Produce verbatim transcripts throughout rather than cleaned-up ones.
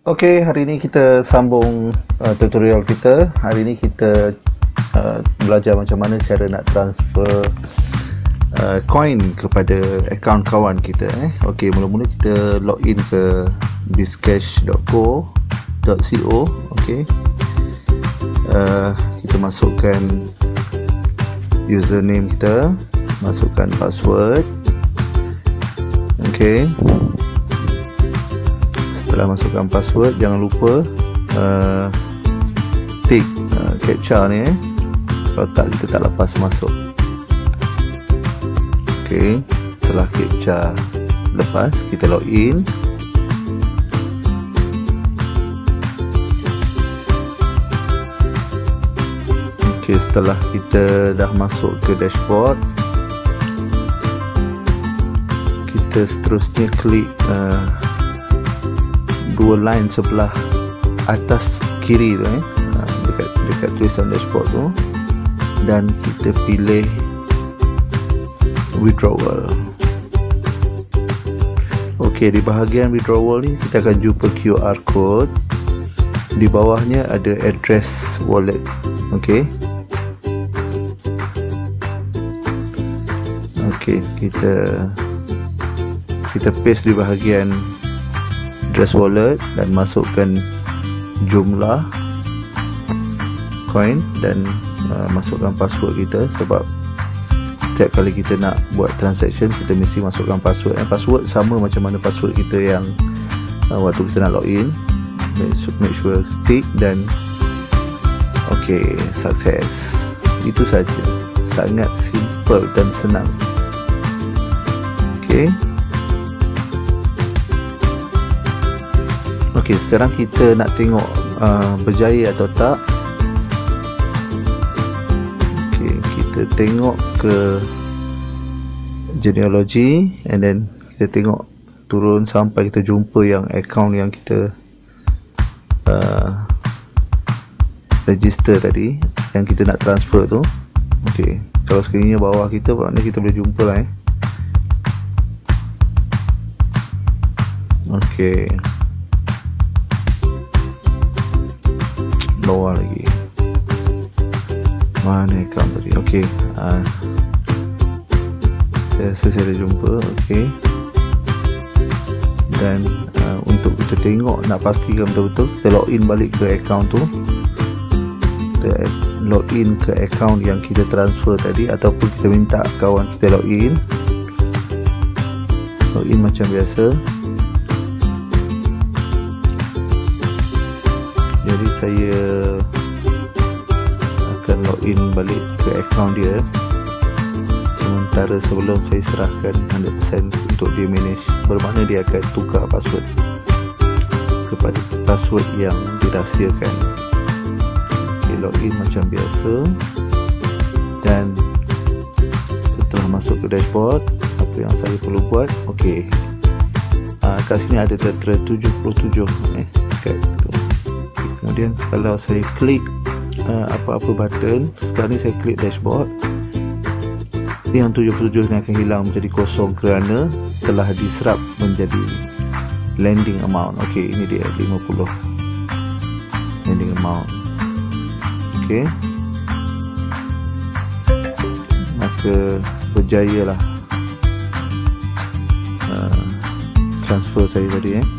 Okey, hari ini kita sambung uh, tutorial kita. Hari ini kita uh, belajar macam mana cara nak transfer uh, coin kepada akaun kawan kita. Eh. Okey, mula-mula kita login ke bizcash dot co dot co. Okey, uh, kita masukkan username kita, masukkan password. Okey. Setelah masukkan password, jangan lupa uh, tick uh, captcha ni eh. Kalau tak, kita tak lepas masuk. Ok, setelah captcha lepas, kita login. Ok, setelah kita dah masuk ke dashboard, kita seterusnya klik uh, dua line sebelah atas kiri tu eh, dekat dekat tulisan dashboard tu, dan kita pilih withdrawal. Okey, di bahagian withdrawal ni kita akan jumpa Q R code. Di bawahnya ada address wallet. Okey. Okey, kita kita paste di bahagian address wallet dan masukkan jumlah coin dan uh, masukkan password kita, sebab setiap kali kita nak buat transaction kita mesti masukkan password. And password sama macam mana password kita yang uh, waktu kita nak login. So make sure tick dan ok, sukses. Itu saja, sangat simple dan senang. Ok, ok, sekarang kita nak tengok uh, berjaya atau tak. Ok, kita tengok ke genealogy and then kita tengok turun sampai kita jumpa yang account yang kita uh, register tadi, yang kita nak transfer tu. Ok, kalau sekiranya bawah kita, maknanya kita boleh jumpa lah eh. Ok, bawah lagi, mana account tadi. ok, uh, saya rasa saya dah jumpa. ok, dan uh, untuk kita tengok, nak pastikan betul-betul, kita login balik ke account tu, kita login ke account yang kita transfer tadi, ataupun kita minta kawan kita login login macam biasa. Jadi saya akan login balik ke akaun dia, sementara sebelum saya serahkan one hundred percent untuk dia manage, bermakna dia akan tukar password kepada password yang dirahsiakan. Ok, login macam biasa, dan setelah masuk ke dashboard, apa yang saya perlu buat, ok, uh, kat sini ada tera tujuh puluh tujuh eh, kat tu. Kemudian kalau saya klik uh, apa-apa button, sekarang ni saya klik dashboard, yang tujuh puluh tujuh ni akan hilang menjadi kosong kerana telah diserap menjadi lending amount. Ok, ini dia lima puluh lending amount. Ok, maka berjaya lah uh, transfer saya tadi eh.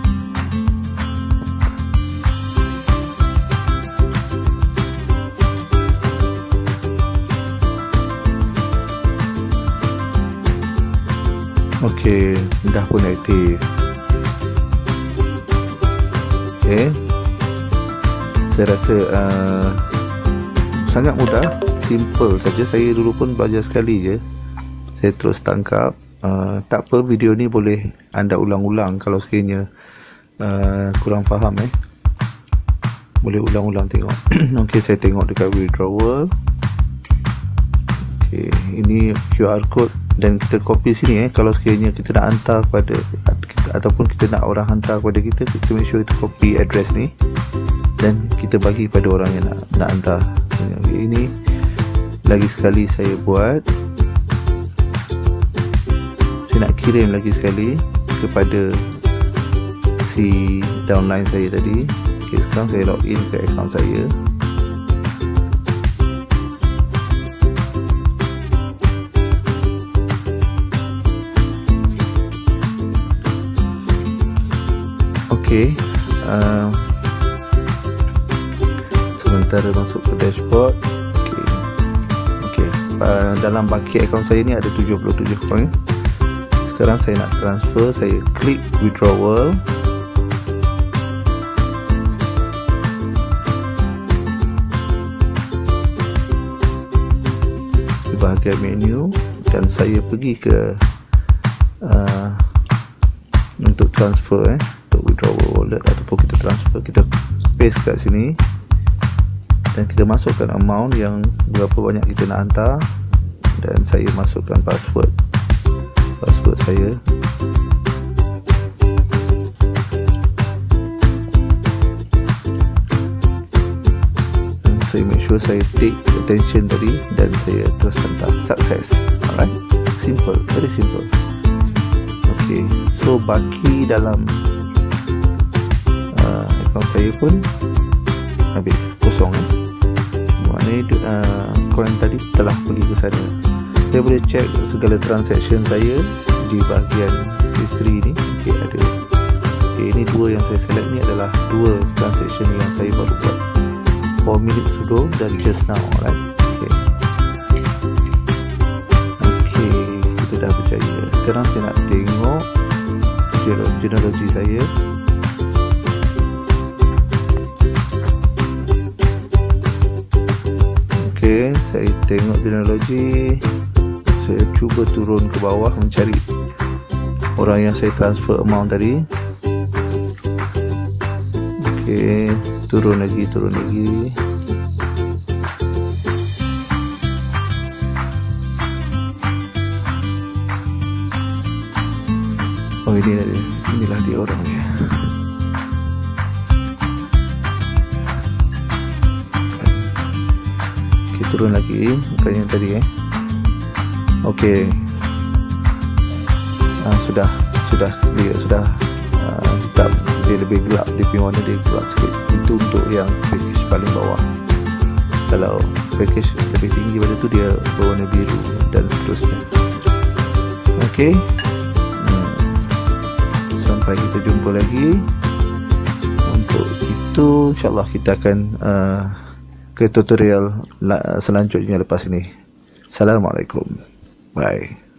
Ok, dah pun aktif. Ok, saya rasa uh, sangat mudah, simple saja. Saya dulu pun belajar sekali je, saya terus tangkap. uh, Tak apa, video ni boleh anda ulang-ulang kalau sekiranya uh, kurang faham eh. Boleh ulang-ulang tengok. Ok, saya tengok dekat withdrawal. Ok, ini Q R code dan kita copy sini eh. Kalau sekiranya kita nak hantar kepada kita, ataupun kita nak orang hantar kepada kita, kita make sure kita copy address ni dan kita bagi pada orang yang nak, nak hantar. Ini lagi sekali saya buat, saya nak kirim lagi sekali kepada isi downline saya tadi. Okay, sekarang saya login ke account saya. Okay, uh, sementara masuk ke dashboard. Okay, okay. Uh, dalam baki account saya ni ada tujuh puluh tujuh koin. Sekarang saya nak transfer, saya klik withdrawal. Di bahagian menu, dan saya pergi ke uh, untuk transfer eh untuk withdrawal wallet ataupun kita transfer, kita paste kat sini dan kita masukkan amount yang berapa banyak kita nak hantar, dan saya masukkan password password saya. Dan saya make sure saya take attention tadi dan saya terus hantar. Success. Alright, simple, very simple. Okay, so baki dalam uh, account saya pun habis, kosong eh. Maknanya uh, koin tadi telah pergi ke sana. Saya boleh check segala transaction saya di bahagian history ni. Okay, ada. Okay, ini dua yang saya select ni adalah dua transaction yang saya baru buat four minutes ago dan just now, right? Okay. Okay, kita dah berjaya. Sekarang saya nak tengok genealogy saya. Okay, saya tengok genealogy. Saya cuba turun ke bawah mencari orang yang saya transfer amount tadi. Okay, turun lagi, turun lagi. Oh, ini dia, inilah dia orangnya. Okay, turun lagi, bukan yang tadi eh. Okey, uh, sudah sudah dia sudah uh, hitam, dia lebih gelap, dia punya warna dia gelap sikit. Itu untuk yang package paling bawah. Kalau package lebih tinggi pada tu dia berwarna biru dan seterusnya. Okey, hmm. sampai kita jumpa lagi. Untuk itu insyaAllah kita akan uh, ke tutorial selanjutnya lepas ini. Assalamualaikum. Bye.